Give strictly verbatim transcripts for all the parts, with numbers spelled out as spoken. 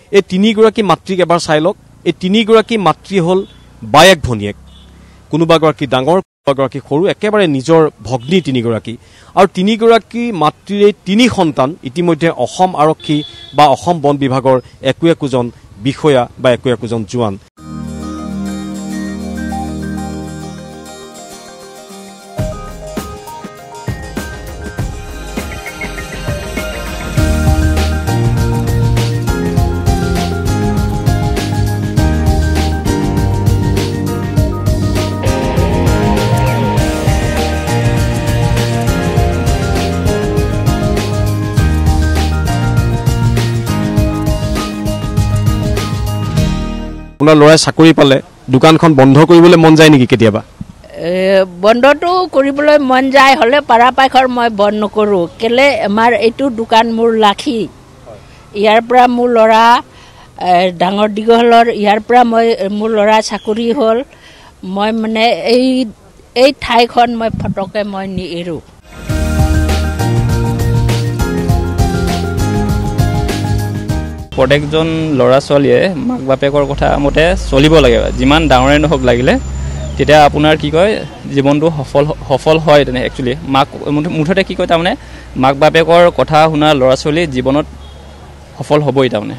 এই তিনিগৰাকী মাতৃক এবাৰ চাই লওক। এই তিনিগৰাকী মাতৃ হ'ল বায়েক ভনীয়েক, কোনোবাগৰাকী ডাঙৰ কোনোবাগৰাকী সৰু, একেবাৰে নিজৰ ভগ্নী তিনিগৰাকী। আৰু তিনিগৰাকী মাতৃৰ এই তিনি সন্তান ইতিমধ্যে অসম আৰক্ষী বা অসম বন বিভাগৰ একো একোজন বিষয়া বা একো একোজন জোৱান। আপোনাৰ ল'ৰাই চাকৰি পালে দোকানখন বন্ধ কৰিবলৈ মন যায় নেকি কেতিয়াবা? বন্ধটো কৰিবলৈ মন যায়, হ'লে পাৰাপাক্ষৰ মই বন্ধ নকৰোঁ। কেলে আমাৰ এইটো দোকান মোৰ লাখি, ইয়াৰ পৰা মোৰ ল'ৰা ডাঙৰ দীঘলৰ, ইয়াৰ পৰা মই মোৰ ল'ৰা চাকৰি হ'ল। মই মানে এই এই ঠাইখন মই ফটকে মই নেৰোঁ। প্ৰত্যেকজন ল'ৰা ছোৱালীয়ে মাক বাপেকৰ কথা মতে চলিব লাগে, যিমান ডাঙৰে নহওক লাগিলে, তেতিয়া আপোনাৰ কি কয় জীৱনটো সফল সফল হয়। তেনে একচুৱেলি মাক মুঠতে কি কয় তাৰমানে মাক বাপেকৰ কথা শুনা ল'ৰা ছোৱালী জীৱনত সফল হ'বই তাৰমানে।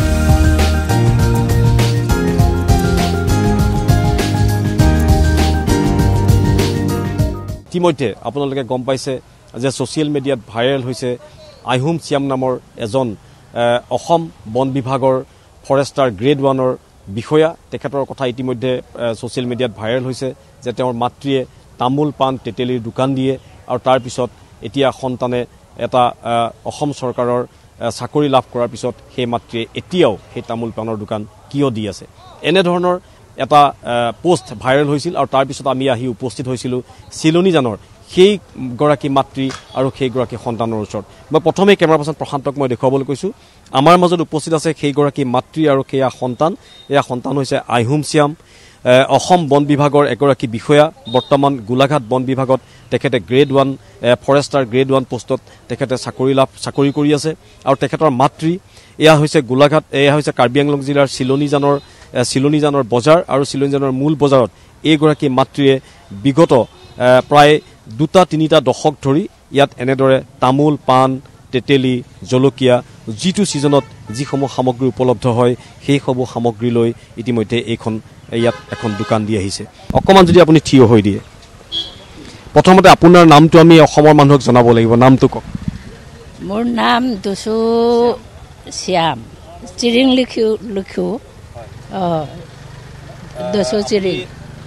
ইতিমধ্যে আপোনালোকে গম পাইছে যে ছ'চিয়েল মিডিয়াত ভাইৰেল হৈছে আইহোম শ্যাম নামৰ এজন অসম বন বিভাগৰ ফৰেষ্টাৰ গ্ৰেড ওৱানৰ বিষয়া। তেখেতৰ কথা ইতিমধ্যে ছ'চিয়েল মিডিয়াত ভাইৰেল হৈছে যে তেওঁৰ মাতৃয়ে তামোল পাণ তেতেলীৰ দোকান দিয়ে আৰু তাৰ পিছত এতিয়া সন্তানে এটা অসম চৰকাৰৰ চাকৰি লাভ কৰাৰ পিছত সেই মাতৃয়ে এতিয়াও সেই তামোল পাণৰ দোকান কিয় দি আছে, এনেধৰণৰ এটা পোষ্ট ভাইৰেল হৈছিল। আৰু তাৰ পিছত আমি আহি উপস্থিত হৈছিলোঁ চিলনীজানৰ সেইগৰাকী মাতৃ আৰু সেইগৰাকী সন্তানৰ ওচৰত। মই প্ৰথমেই কেমেৰা পাৰ্চন প্ৰশান্তক মই দেখুৱাবলৈ কৈছোঁ, আমাৰ মাজত উপস্থিত আছে সেইগৰাকী মাতৃ আৰু সেয়া সন্তান। এয়া সন্তান হৈছে আইহোম শ্যাম, অসম বন বিভাগৰ এগৰাকী বিষয়া। বৰ্তমান গোলাঘাট বন বিভাগত তেখেতে grade one forester grade one পোষ্টত তেখেতে চাকৰি লাভ চাকৰি কৰি আছে। আৰু তেখেতৰ মাতৃ এয়া হৈছে গোলাঘাট, এয়া হৈছে কাৰ্বি আংলং জিলাৰ চিলনীজানৰ চিলনীজানৰ বজাৰ। আৰু চিলনীজানৰ মূল বজাৰত এইগৰাকী মাতৃয়ে বিগত প্ৰায় দুটা তিনিটা দশক ধৰি ইয়াত এনেদৰে তামোল পাণ তেতেলী জলকীয়া যিটো ছিজনত যিসমূহ সামগ্ৰী উপলব্ধ হয় সেইসমূহ সামগ্ৰী লৈ ইতিমধ্যে এইখন ইয়াত এখন দোকান দি আহিছে। অকণমান যদি আপুনি থিয় হৈ দিয়ে, প্ৰথমতে আপোনাৰ নামটো আমি অসমৰ মানুহক জনাব লাগিব। নামটো কওক। মোৰ নাম দুচু শ্যাম, চিৰিং লিখো লিখো অঁ দুচু চিৰিং।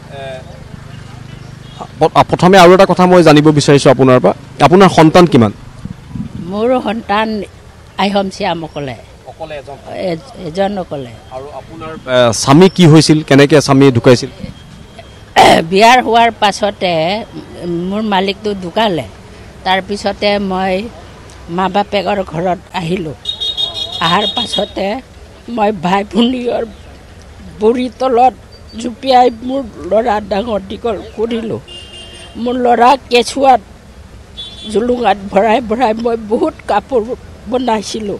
প্ৰথমে আৰু এটা কথা মই জানিব বিচাৰিছোঁ আপোনাৰ পৰা, আপোনাৰ সন্তান কিমান? মোৰ সন্তান আইহোম শ্যাম অকলে এজন অকলে। আৰু আপোনাৰ স্বামী কি হৈছিল, কেনেকৈ স্বামী ঢুকাইছিল? বিয়াৰ হোৱাৰ পাছতে মোৰ মালিকটো ঢুকালে। তাৰপিছতে মই মা বাপেকৰ ঘৰত আহিলোঁ। অহাৰ পাছতে মই ভাই ভনীৰ ভৰিৰ তলত জুপিয়াই মোৰ ল'ৰা ডাঙৰ দীঘল কৰিলোঁ। মোৰ ল'ৰা কেঁচুৱাত জুলুঙাত ভৰাই ভৰাই মই বহুত কাপোৰ বনাইছিলোঁ।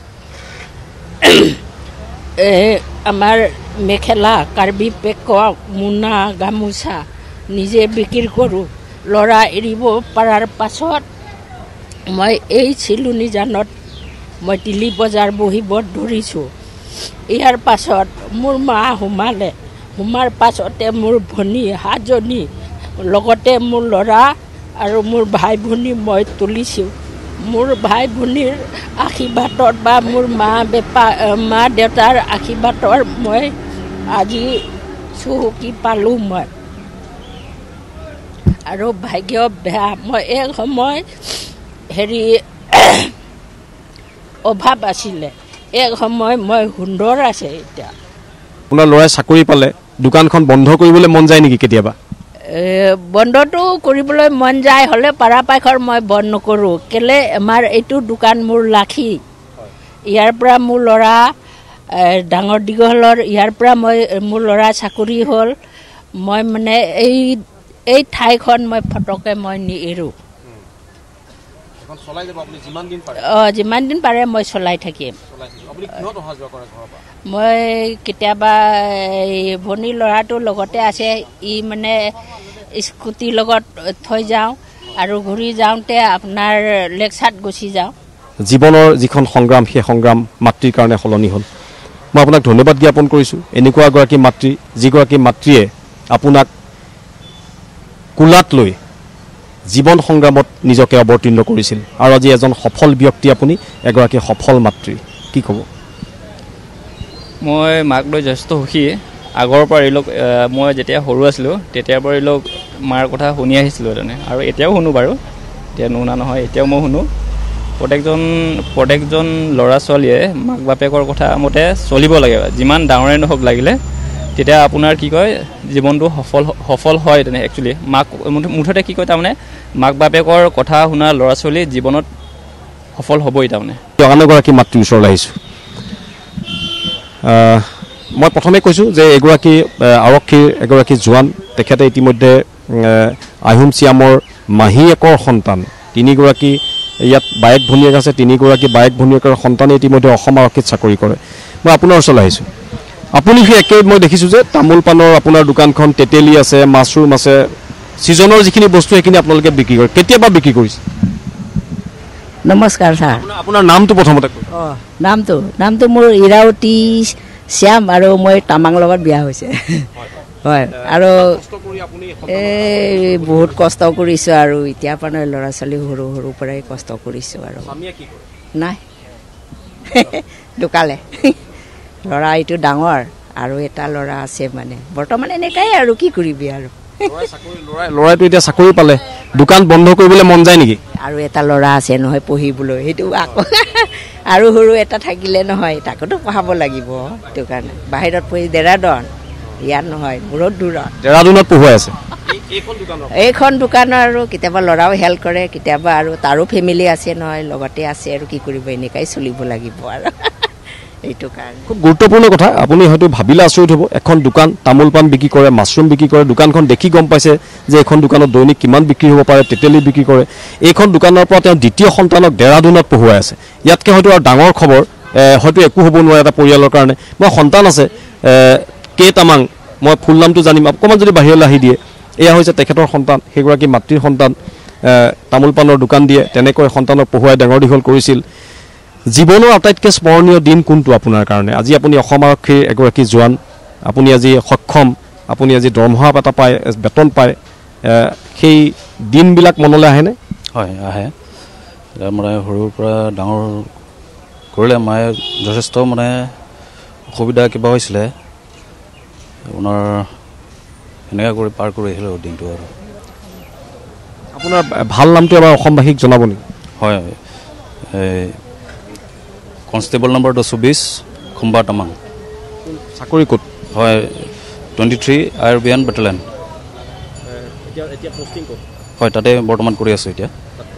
আমাৰ মেখেলা কাৰ্বি পেকক মোনা গামোচা নিজে বিক্ৰী কৰোঁ। ল'ৰা এৰিব পৰাৰ পাছত মই এই চিলনীজানত মই দিল্লী বজাৰ বহিব ধৰিছোঁ। ইয়াৰ পাছত মোৰ মা সোমালে, সোমাৰ পাছতে মোৰ ভনী সাতজনী লগতে মোৰ ল'ৰা আৰু মোৰ ভাই ভনী মই তুলিছোঁ। মোৰ ভাই ভনীৰ আশীৰ্বাদত বা মোৰ মা বেপা মা দেউতাৰ আশীৰ্বাদৰ মই আজি চহকী পালোঁ। মই আৰু ভাগ্য বেয়া, মই এক সময় হেৰি অভাৱ আছিলে, এক সময় মই সুন্দৰ আছে। এতিয়া আপোনাৰ ল'ৰাই চাকৰি পালে দোকানখন বন্ধ কৰিবলৈ মন যায় নেকি কেতিয়াবা? বন্ধটো কৰিবলৈ মন যায়, হ'লে পাৰাপাক্ষৰ মই বন্ধ নকৰোঁ। কেলে আমাৰ এইটো দোকান মোৰ লাখি, ইয়াৰ পৰা মোৰ ল'ৰা ডাঙৰ দীঘলৰ, ইয়াৰ পৰা মই মোৰ ল'ৰা চাকৰি হ'ল। মই মানে এই এই ঠাইখন মই ফটকে মই নেৰোঁ। এখন চলাই যাব আপুনি যিমান দিন পাৰে অঁ যিমান দিন পাৰে মই চলাই থাকিম চলাই থাকিব আপুনি কিহত অহা যোৱা কৰে ঘৰৰ পৰা মই কেতিয়াবা এই ভনী ল'ৰাটোৰ লগতে আছে ই মানে স্কুটিৰ লগত থৈ যাওঁ আৰু ঘূৰি যাওঁতে আপোনাৰ লেকচাত গুচি যাওঁ জীৱনৰ যিখন সংগ্ৰাম সেই সংগ্ৰাম মাতৃৰ কাৰণে সলনি হ'ল মই আপোনাক ধন্যবাদ জ্ঞাপন কৰিছোঁ এনেকুৱা এগৰাকী মাতৃ যিগৰাকী মাতৃয়ে আপোনাক কোলাত লৈ জীৱন সংগ্ৰামত নিজকে অৱতীৰ্ণ কৰিছিল আৰু আজি এজন সফল ব্যক্তি আপুনি এগৰাকী সফল মাতৃ কি ক'ব মই মাক লৈ যথেষ্ট সুখী আগৰ পৰা এই লোক মই যেতিয়া সৰু আছিলোঁ তেতিয়াৰ পৰা এই লোক মাৰ কথা শুনি আহিছিলোঁ তেনে আৰু এতিয়াও শুনো বাৰু এতিয়া নুশুনা নহয় এতিয়াও মই শুনো প্ৰত্যেকজন প্ৰত্যেকজন ল'ৰা ছোৱালীয়ে মাক বাপেকৰ কথা মতে চলিব লাগে যিমান ডাঙৰে নহওক লাগিলে তেতিয়া আপোনাৰ কি কয় জীৱনটো সফল সফল হয় তেনে একচুৱেলি মাক মুঠতে কি কয় তাৰমানে মাক বাপেকৰ কথা শুনা ল'ৰা ছোৱালী জীৱনত সফল হ'বই তাৰমানে আন এগৰাকী মাতৃৰ ওচৰলৈ আহিছোঁ মই প্ৰথমে কৈছোঁ যে এগৰাকী আৰক্ষীৰ এগৰাকী জোৱান তেখেতে ইতিমধ্যে আহোম চিয়ামৰ মাহীয়েকৰ সন্তান তিনিগৰাকী ইয়াত বায়েক ভনীয়েক আছে তিনিগৰাকী বায়েক ভনীয়েকৰ সন্তানে ইতিমধ্যে অসম আৰক্ষীত চাকৰি কৰে মই আপোনাৰ ওচৰলৈ আহিছোঁ আপুনি সেই একে মই দেখিছোঁ যে তামোল পাণৰ আপোনাৰ দোকানখন তেতেলী আছে মাছৰুম আছে ছিজনৰ যিখিনি বস্তু সেইখিনি আপোনালোকে বিক্ৰী কৰে কেতিয়াবা বিক্ৰী কৰিছে নমস্কাৰ ছাৰ আপোনাৰ নামটো প্ৰথমতে অঁ নামটো নামটো মোৰ ইৰাৱতী শ্যাম আৰু মই তামাং লগত বিয়া হৈছে হয় আৰু এই বহুত কষ্ট কৰিছোঁ আৰু এতিয়া পৰা ল'ৰা ছোৱালী সৰু সৰুৰ পৰাই কষ্ট কৰিছোঁ আৰু নাই ঢুকালে ল'ৰা এইটো ডাঙৰ আৰু এটা ল'ৰা আছে মানে বৰ্তমান এনেকাই আৰু কি কৰিবি আৰু ল'ৰাইটো এতিয়া চাকৰি পালে দোকান বন্ধ কৰিবলৈ মন যায় নেকি আৰু এটা ল'ৰা আছে নহয় পঢ়িবলৈ সেইটো আকৌ আৰু সৰু এটা থাকিলে নহয় তাকোতো পঢ়াব লাগিব সেইটো কাৰণে বাহিৰত পঢ়ি ডেৰাডুন ইয়াত নহয় বহুত দূৰত ডেৰাডুনত পঢ়ুৱাই আছে এইখন দোকানৰ আৰু কেতিয়াবা ল'ৰাও হেল্প কৰে কেতিয়াবা আৰু তাৰো ফেমিলি আছে নহয় লগতে আছে আৰু কি কৰিব এনেকাই চলিব লাগিব আৰু এইটো কাৰণে খুব গুৰুত্বপূৰ্ণ কথা আপুনি হয়তো ভাবিলে আচৰিত হ'ব এখন দোকান তামোল পাণ বিক্ৰী কৰে মাছৰুম বিক্ৰী কৰে দোকানখন দেখি গম পাইছে যে এখন দোকানত দৈনিক কিমান বিক্ৰী হ'ব পাৰে তেতেলী বিক্ৰী কৰে এইখন দোকানৰ পৰা তেওঁ দ্বিতীয় সন্তানক ডেৰাডুনত পঢ়ুৱাই আছে ইয়াতকৈ হয়তো আৰু ডাঙৰ খবৰ হয়তো একো হ'ব নোৱাৰে এটা পৰিয়ালৰ কাৰণে মই সন্তান আছে কে তামাং মই ফুল নামটো জানিম অকণমান যদি বাহিৰলৈ আহি দিয়ে এয়া হৈছে তেখেতৰ সন্তান সেইগৰাকী মাতৃৰ সন্তান তামোল পাণৰ দোকান দিয়ে তেনেকৈ সন্তানক পঢ়ুৱাই ডাঙৰ দীঘল কৰিছিল জীৱনৰ আটাইতকৈ স্মৰণীয় দিন কোনটো আপোনাৰ কাৰণে আজি আপুনি অসম আৰক্ষীৰ এগৰাকী জোৱান আপুনি আজি সক্ষম আপুনি আজি দৰমহা এটা পায় বেতন পায় সেই দিনবিলাক মনলৈ আহেনে হয় আহে মানে সৰুৰ পৰা ডাঙৰ কৰিলে মায়ে যথেষ্ট মানে অসুবিধা কিবা হৈছিলে আপোনাৰ এনেকৈ কৰি পাৰ কৰি আহিলোঁ দিনটো আৰু আপোনাৰ ভাল নামটো এবাৰ অসমবাসীক জনাব নেকি হয় এই কনষ্টেবল নম্বৰ দহ বিছ খুম্বা তামাং চাকৰি ক'ত হয় টুৱেণ্টি থ্ৰী আয়াৰবিয়ান বেটেলিয়ন হয় তাতে বৰ্তমান কৰি আছোঁ এতিয়া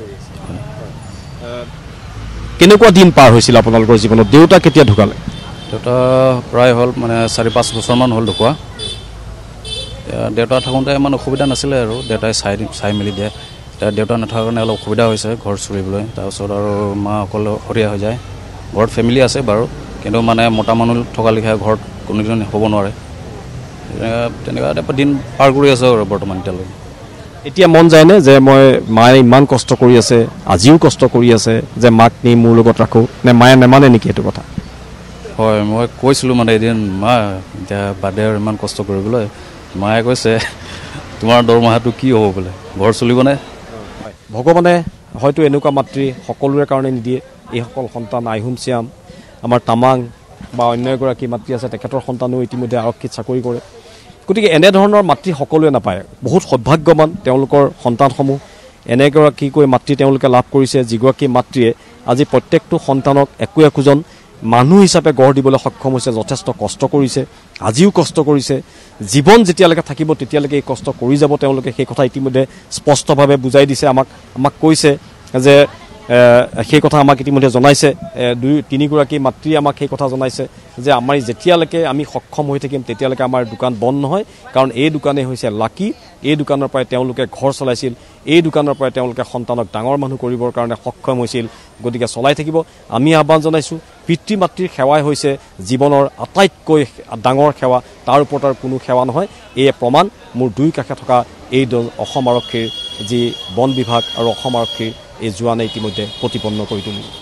কেনেকুৱা দিন পাৰ হৈছিল আপোনালোকৰ জীৱনত দেউতা কেতিয়া ঢুকালে দেউতা প্ৰায় হ'ল মানে চাৰি পাঁচ বছৰমান হ'ল ঢুকুৱা দেউতা থাকোঁতে ইমান অসুবিধা নাছিলে আৰু দেউতাই চাই চাই মেলি দিয়ে এতিয়া দেউতা নথকাৰ কাৰণে অলপ অসুবিধা হৈছে ঘৰ চলিবলৈ তাৰপিছত আৰু মা অকলশৰীয়া হৈ যায় ঘৰত ফেমিলি আছে বাৰু কিন্তু মানে মতা মানুহ থকা লিখা ঘৰত কোনোদিন হ'ব নোৱাৰে তেনেকুৱা এটা দিন পাৰ কৰি আছোঁ আৰু বৰ্তমান এতিয়ালৈকে এতিয়া মন যায়নে যে মই মায়ে ইমান কষ্ট কৰি আছে আজিও কষ্ট কৰি আছে যে মাক নি মোৰ লগত ৰাখোঁ নে মায়ে নেমানে নেকি এইটো কথা হয় মই কৈছিলোঁ মানে এদিন মা এতিয়া বাদে আৰু ইমান কষ্ট কৰিবলৈ মায়ে কৈছে তোমাৰ দৰমহাটো কি হ'ব বোলে ঘৰ চলিবনে ভগৱানে হয়তো এনেকুৱা মাতৃ সকলোৰে কাৰণে নিদিয়ে এইসকল সন্তান আইহুম চিয়াম আমাৰ তামাং বা অন্য এগৰাকী মাতৃ আছে তেখেতৰ সন্তানেও ইতিমধ্যে আৰক্ষীত চাকৰি কৰে গতিকে এনেধৰণৰ মাতৃ সকলোৱে নাপায় বহুত সৌভাগ্যৱান তেওঁলোকৰ সন্তানসমূহ এনেগৰাকীকৈ মাতৃ তেওঁলোকে লাভ কৰিছে যিগৰাকী মাতৃয়ে আজি প্ৰত্যেকটো সন্তানক একো একোজন মানুহ হিচাপে গঢ় দিবলৈ সক্ষম হৈছে যথেষ্ট কষ্ট কৰিছে আজিও কষ্ট কৰিছে জীৱন যেতিয়ালৈকে থাকিব তেতিয়ালৈকে এই কষ্ট কৰি যাব তেওঁলোকে সেই কথা ইতিমধ্যে স্পষ্টভাৱে বুজাই দিছে আমাক আমাক কৈছে যে সেই কথা আমাক ইতিমধ্যে জনাইছে দুই তিনিগৰাকী মাতৃয়ে আমাক সেই কথা জনাইছে যে আমাৰ যেতিয়ালৈকে আমি সক্ষম হৈ থাকিম তেতিয়ালৈকে আমাৰ দোকান বন্ধ নহয় কাৰণ এই দোকানেই হৈছে লাকি এই দোকানৰ পৰাই তেওঁলোকে ঘৰ চলাইছিল এই দোকানৰ পৰাই তেওঁলোকে সন্তানক ডাঙৰ মানুহ কৰিবৰ কাৰণে সক্ষম হৈছিল গতিকে চলাই থাকিব আমি আহ্বান জনাইছোঁ পিতৃ মাতৃৰ সেৱাই হৈছে জীৱনৰ আটাইতকৈ ডাঙৰ সেৱা তাৰ ওপৰত আৰু কোনো সেৱা নহয় এই প্ৰমাণ মোৰ দুই কাষে থকা এই অসম আৰক্ষীৰ যি বন বিভাগ আৰু অসম আৰক্ষীৰ এই জোৱানে ইতিমধ্যে প্ৰতিপন্ন কৰি তুলিলে